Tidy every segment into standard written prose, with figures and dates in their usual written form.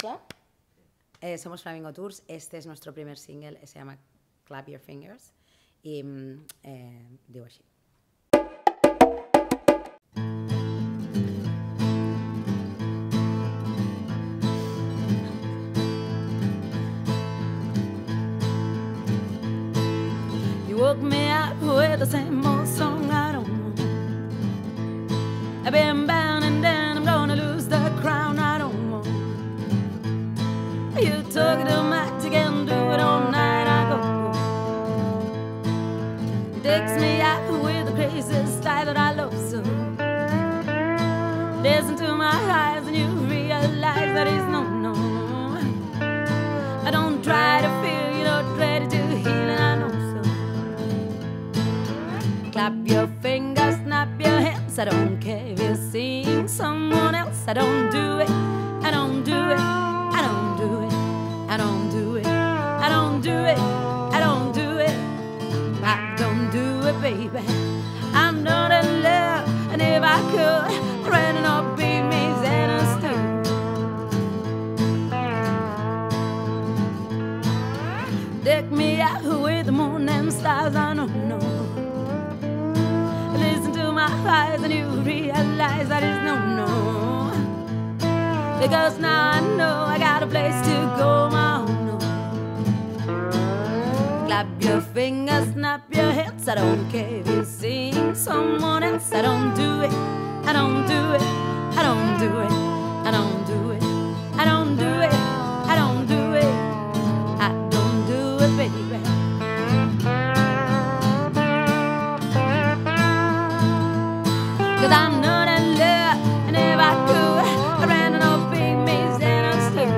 escucha. Somos Flamingo Tours. Este es nuestro primer single. Se llama Clap Your Fingers. Y digo así. You woke me up with the same old song I don't know. I've been bound and then I'm gonna lose the crown I don't want. You took it to max again, do it all night, I go. You takes me out with the crazy style that I love so. Listen to my eyes and you realize that it's no. I don't try to feel, you're not ready to heal and I know so. Clap your fingers, snap your hands, I don't care if you're seeing someone else. I don't do it, I don't do it, I don't do it, I don't do it, I don't do it, I don't do it, I don't do it, baby. I'm not in love, and if I could, running up beat me and a stew. Deck me out with the moon and stars, I don't know. Listen to my eyes and you realize that it's no. Because now I know I got a place to go, my own. Clap your fingers, snap your hands, I don't care if you're seeing someone else. I don't do it, I don't do it, I don't do it, I don't do it, I don't do it, I don't do it, I don't do it, baby. Cause I'm not in love, and if I could, I ran an old big maze and I'm still.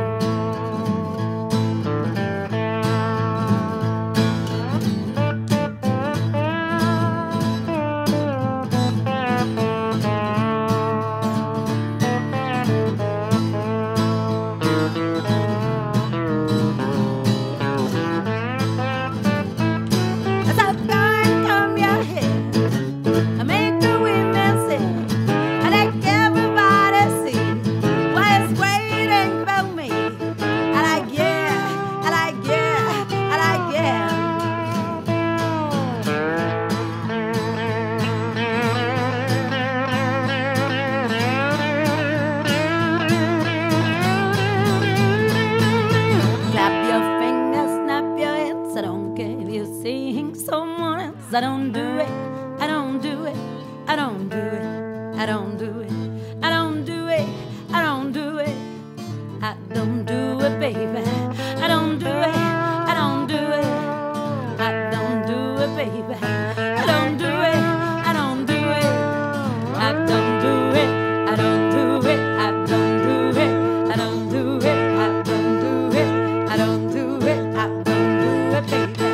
As I burn from your head, I make the women sing. I like everybody see why it's waiting for me. I like yeah, I like yeah, I like yeah. Clap your fingers, snap your hands. I don't care if you're seeing someone else. I don't do it, I don't do it, I don't do it, I don't do it, I don't do it, I don't do it, I don't do it, baby. I don't do it, I don't do it, I don't do it, baby. I don't do it, I don't do it, I don't do it, I don't do it, I don't do it, I don't do it, I don't do it, I don't do it, I don't do it, baby.